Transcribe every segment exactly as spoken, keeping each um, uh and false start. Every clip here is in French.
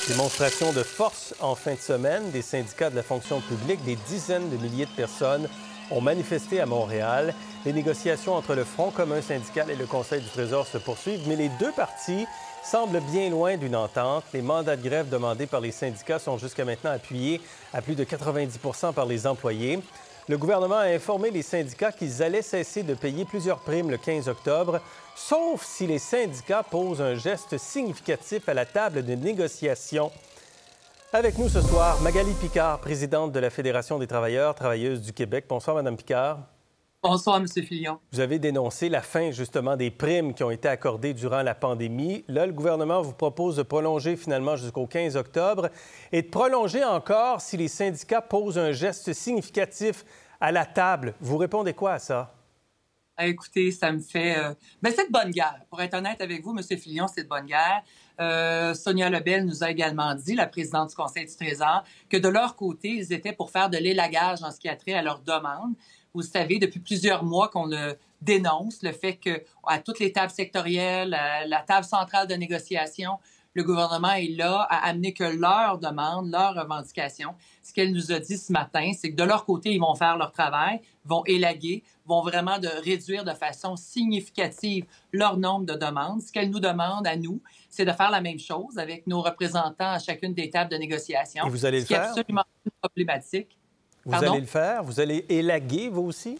Démonstration de force en fin de semaine. Des syndicats de la fonction publique, des dizaines de milliers de personnes ont manifesté à Montréal. Les négociations entre le Front commun syndical et le Conseil du Trésor se poursuivent, mais les deux partis semblent bien loin d'une entente. Les mandats de grève demandés par les syndicats sont jusqu'à maintenant appuyés à plus de quatre-vingt-dix pour cent par les employés. Le gouvernement a informé les syndicats qu'ils allaient cesser de payer plusieurs primes le quinze octobre, sauf si les syndicats posent un geste significatif à la table de négociation. Avec nous ce soir, Magali Picard, présidente de la Fédération des travailleurs travailleuses du Québec. Bonsoir, Madame Picard. Bonsoir, M. Fillon. Vous avez dénoncé la fin, justement, des primes qui ont été accordées durant la pandémie. Là, le gouvernement vous propose de prolonger finalement jusqu'au quinze octobre et de prolonger encore si les syndicats posent un geste significatif à la table. Vous répondez quoi à ça? Écoutez, ça me fait... Euh... Bien, c'est de bonne guerre. Pour être honnête avec vous, M. Fillon, c'est de bonne guerre. Euh, Sonia Lebel nous a également dit, la présidente du Conseil du Trésor, que de leur côté, ils étaient pour faire de l'élagage en ce qui a trait à leurs demandes. Vous savez, depuis plusieurs mois qu'on le dénonce, le fait qu'à toutes les tables sectorielles, à la table centrale de négociation, le gouvernement est là à amener que leurs demandes, leurs revendications. Ce qu'elle nous a dit ce matin, c'est que de leur côté, ils vont faire leur travail, vont élaguer, vont vraiment de réduire de façon significative leur nombre de demandes. Ce qu'elle nous demande à nous, c'est de faire la même chose avec nos représentants à chacune des tables de négociation. Et vous allez le faire? faire? Ce qui est absolument problématique. Vous Pardon? allez le faire? Vous allez élaguer, vous aussi?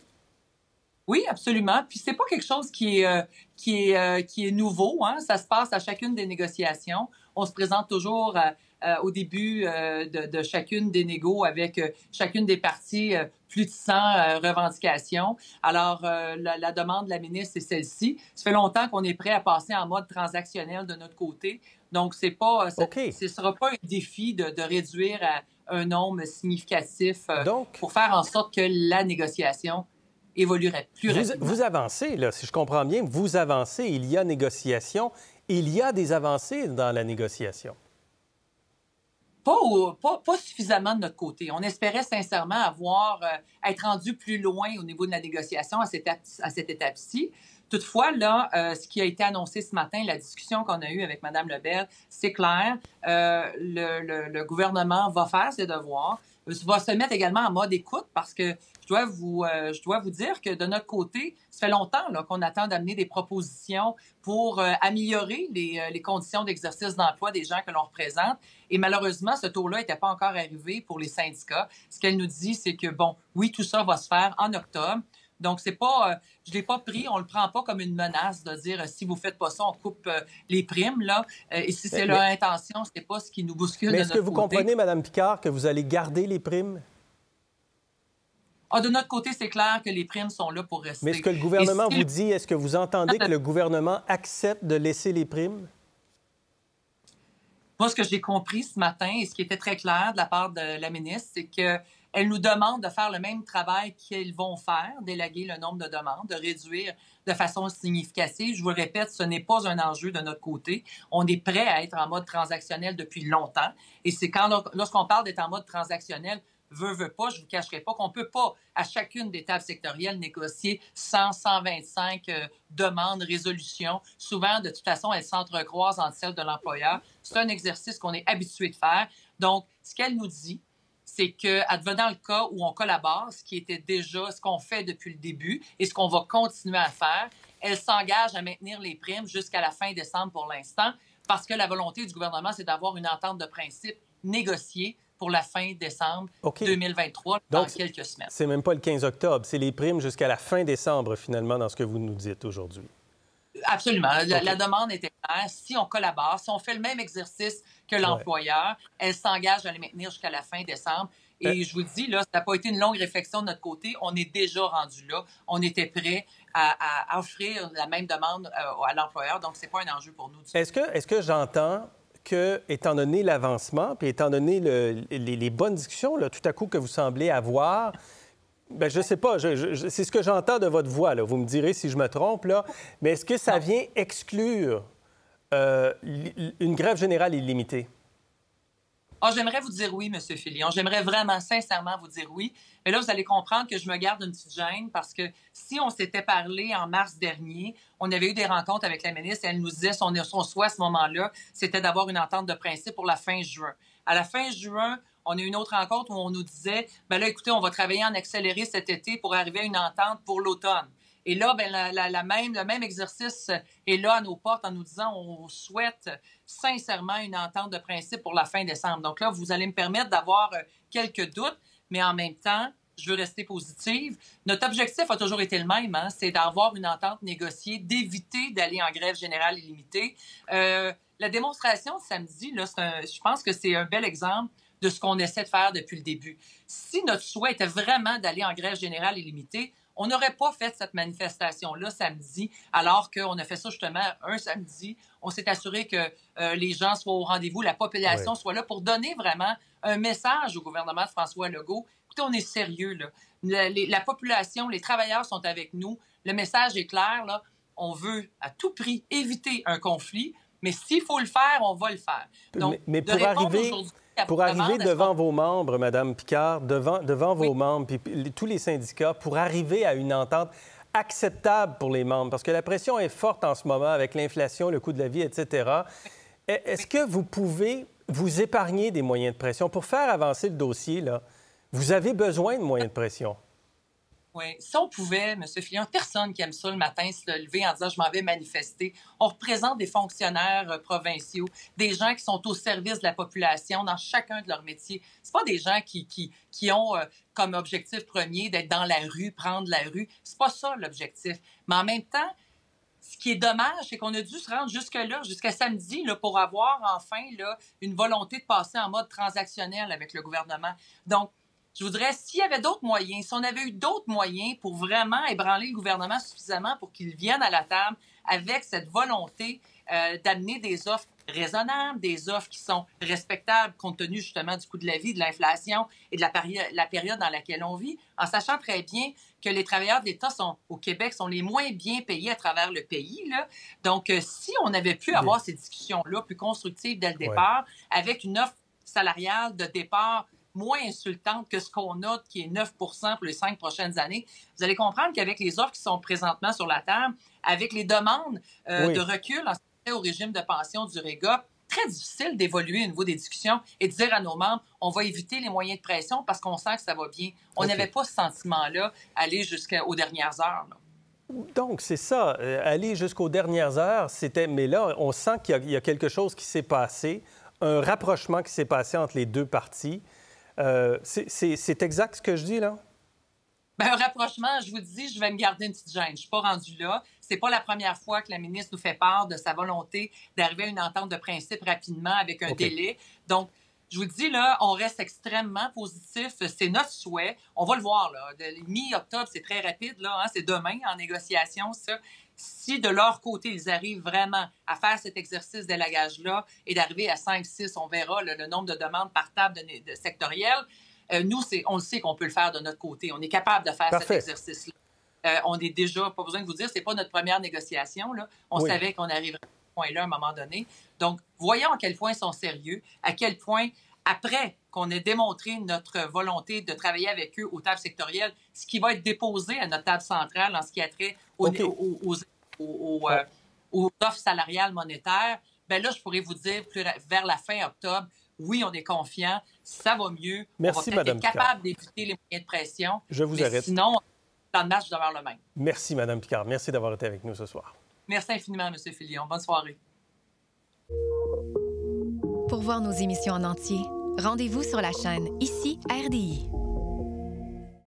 Oui, absolument. Puis c'est pas quelque chose qui est euh, qui est euh, qui est nouveau. Hein? Ça se passe à chacune des négociations. On se présente toujours euh, euh, au début euh, de, de chacune des négos avec euh, chacune des parties euh, plus de cent euh, revendications. Alors euh, la, la demande de la ministre c'est celle-ci. Ça fait longtemps qu'on est prêt à passer en mode transactionnel de notre côté. Donc c'est pas, ça, OK. ce sera pas un défi de, de réduire à un nombre significatif euh, Donc, pour faire en sorte que la négociation évoluerait plus vous, rapidement. vous avancez, là, si je comprends bien, vous avancez, il y a négociation, il y a des avancées dans la négociation. Pas, au, pas, pas suffisamment de notre côté. On espérait sincèrement avoir, euh, être rendu plus loin au niveau de la négociation à cette, à cette étape-ci. Toutefois, là, euh, ce qui a été annoncé ce matin, la discussion qu'on a eue avec Mme Lebel, c'est clair. Euh, le, le, le gouvernement va faire ses devoirs, va se mettre également en mode écoute parce que je dois vous, euh, je dois vous dire que de notre côté, ça fait longtemps là, qu'on attend d'amener des propositions pour euh, améliorer les, euh, les conditions d'exercice d'emploi des gens que l'on représente. Et malheureusement, ce tour-là n'était pas encore arrivé pour les syndicats. Ce qu'elle nous dit, c'est que, bon, oui, tout ça va se faire en octobre. Donc, c'est pas, euh, je l'ai pas pris, on le prend pas comme une menace de dire euh, si vous faites pas ça, on coupe euh, les primes là. Euh, et si c'est Mais- leur intention, c'est pas ce qui nous bouscule Mais de est-ce que notre vous côté. comprenez, Mme Picard, que vous allez garder les primes? Ah, de notre côté, c'est clair que les primes sont là pour rester. Mais ce que le gouvernement Et si vous dit, est-ce que vous entendez que le gouvernement accepte de laisser les primes? Moi, ce que j'ai compris ce matin et ce qui était très clair de la part de la ministre, c'est qu'elle nous demande de faire le même travail qu'ils vont faire, d'élaguer le nombre de demandes, de réduire de façon significative. Je vous le répète, ce n'est pas un enjeu de notre côté. On est prêt à être en mode transactionnel depuis longtemps. Et c'est quand, lorsqu'on parle d'être en mode transactionnel, veut, veut pas, je vous cacherai pas qu'on peut pas, à chacune des tables sectorielles, négocier cent, cent vingt-cinq euh, demandes, résolutions. Souvent, de toute façon, elles s'entrecroisent entre celles de l'employeur. C'est un exercice qu'on est habitué de faire. Donc, ce qu'elle nous dit, c'est qu'advenant le cas où on collabore, ce qui était déjà ce qu'on fait depuis le début et ce qu'on va continuer à faire, elle s'engage à maintenir les primes jusqu'à la fin décembre pour l'instant, parce que la volonté du gouvernement, c'est d'avoir une entente de principe négociée pour la fin décembre OK. deux mille vingt-trois, dans Donc, quelques semaines. C'est même pas le quinze octobre, c'est les primes jusqu'à la fin décembre, finalement, dans ce que vous nous dites aujourd'hui. Absolument. La, OK. la demande était claire. Si on collabore, si on fait le même exercice que l'employeur, elle s'engage à les maintenir jusqu'à la fin décembre. Et Euh... je vous dis, là, ça n'a pas été une longue réflexion de notre côté. On est déjà rendu là. On était prêt à, à offrir la même demande euh, à l'employeur. Donc, ce n'est pas un enjeu pour nous. Est-ce que, est-ce que j'entends que, étant donné l'avancement, puis étant donné le, les, les bonnes discussions, là, tout à coup, que vous semblez avoir, bien, je ne sais pas, je, je, c'est ce que j'entends de votre voix, là. Vous me direz si je me trompe, là, mais est-ce que ça Non. vient exclure euh, une grève générale illimitée? Ah, j'aimerais vous dire oui, M. Filion. J'aimerais vraiment, sincèrement vous dire oui. Mais là, vous allez comprendre que je me garde une petite gêne parce que si on s'était parlé en mars dernier, on avait eu des rencontres avec la ministre et elle nous disait son, son souhait à ce moment-là, c'était d'avoir une entente de principe pour la fin juin. À la fin juin, on a eu une autre rencontre où on nous disait, ben là, écoutez, on va travailler en accéléré cet été pour arriver à une entente pour l'automne. Et là, ben, la, la, la même, le même exercice est là à nos portes en nous disant on souhaite sincèrement une entente de principe pour la fin décembre. Donc là, vous allez me permettre d'avoir quelques doutes, mais en même temps, je veux rester positive. Notre objectif a toujours été le même, hein, c'est d'avoir une entente négociée, d'éviter d'aller en grève générale illimitée. Euh, la démonstration de samedi, là, c'est un, je pense que c'est un bel exemple de ce qu'on essaie de faire depuis le début. Si notre souhait était vraiment d'aller en grève générale illimitée, on n'aurait pas fait cette manifestation-là samedi, alors qu'on a fait ça justement un samedi. On s'est assuré que euh, les gens soient au rendez-vous, la population oui. soit là pour donner vraiment un message au gouvernement de François Legault. Écoutez, on est sérieux, là. La, les, la population, les travailleurs sont avec nous. Le message est clair, là. On veut à tout prix éviter un conflit, mais s'il faut le faire, on va le faire. Donc, mais, mais pour arriver... Pour arriver devant vos membres, Mme Picard, devant, devant vos oui. membres, puis tous les syndicats, pour arriver à une entente acceptable pour les membres, parce que la pression est forte en ce moment avec l'inflation, le coût de la vie, et cetera. Est-ce que vous pouvez vous épargner des moyens de pression? Pour faire avancer le dossier, là, vous avez besoin de moyens de pression. Oui. Si on pouvait, M. Filion, personne qui aime ça le matin se lever en disant « je m'en vais manifester ». On représente des fonctionnaires euh, provinciaux, des gens qui sont au service de la population dans chacun de leurs métiers. Ce pas des gens qui, qui, qui ont euh, comme objectif premier d'être dans la rue, prendre la rue. C'est pas ça l'objectif. Mais en même temps, ce qui est dommage, c'est qu'on a dû se rendre jusque-là, jusqu'à samedi, là, pour avoir enfin là, une volonté de passer en mode transactionnel avec le gouvernement. Donc, je voudrais, s'il y avait d'autres moyens, si on avait eu d'autres moyens pour vraiment ébranler le gouvernement suffisamment pour qu'il vienne à la table avec cette volonté euh, d'amener des offres raisonnables, des offres qui sont respectables compte tenu justement du coût de la vie, de l'inflation et de la, péri- la période dans laquelle on vit, en sachant très bien que les travailleurs de l'État sont, au Québec sont les moins bien payés à travers le pays, là. Donc, euh, si on avait pu avoir ces discussions-là plus constructives dès le départ, ouais. avec une offre salariale de départ moins insultante que ce qu'on a, qui est neuf pour cent pour les cinq prochaines années, vous allez comprendre qu'avec les offres qui sont présentement sur la table, avec les demandes euh, oui. de recul en ce qui est au régime de pension du REGOP, très difficile d'évoluer au niveau des discussions et de dire à nos membres, on va éviter les moyens de pression parce qu'on sent que ça va bien. On n'avait okay. pas ce sentiment-là, aller jusqu'aux dernières heures, là. Donc, c'est ça. Euh, aller jusqu'aux dernières heures, c'était... Mais là, on sent qu'il y a, il y a quelque chose qui s'est passé, un rapprochement qui s'est passé entre les deux parties. Euh, c'est, c'est, c'est exact ce que je dis, là? Bien, un rapprochement, je vous dis, je vais me garder une petite gêne. Je ne suis pas rendue là. C'est pas la première fois que la ministre nous fait part de sa volonté d'arriver à une entente de principe rapidement avec un okay. délai. Donc, je vous dis, là, on reste extrêmement positif. C'est notre souhait. On va le voir, là. De mi-octobre, c'est très rapide, là. Hein? C'est demain en négociation, ça. Si de leur côté, ils arrivent vraiment à faire cet exercice d'élagage-là et d'arriver à cinq six, on verra là, le nombre de demandes par table de, de sectorielles. Euh, nous, c'est, on le sait qu'on peut le faire de notre côté. On est capable de faire Parfait. cet exercice-là. Euh, on est déjà, pas besoin de vous dire, c'est pas notre première négociation, là. On oui. savait qu'on arriverait à ce point-là à un moment donné. Donc, voyons à quel point ils sont sérieux, à quel point, après qu'on ait démontré notre volonté de travailler avec eux aux tables sectorielles, ce qui va être déposé à notre table centrale en ce qui a trait aux, okay. aux, aux, aux, aux, euh, aux offres salariales monétaires, bien là, je pourrais vous dire, plus, vers la fin octobre, oui, on est confiant, ça va mieux. Merci, on va peut-être Mme être capable d'éviter les moyens de pression. Je vous mais arrête. Sinon, le plan de match demeure le même. Merci, Mme Picard. Merci d'avoir été avec nous ce soir. Merci infiniment, M. Filion. Bonne soirée. Pour voir nos émissions en entier, rendez-vous sur la chaîne Ici R D I.